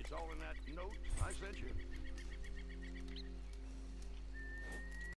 It's all in that note I sent you.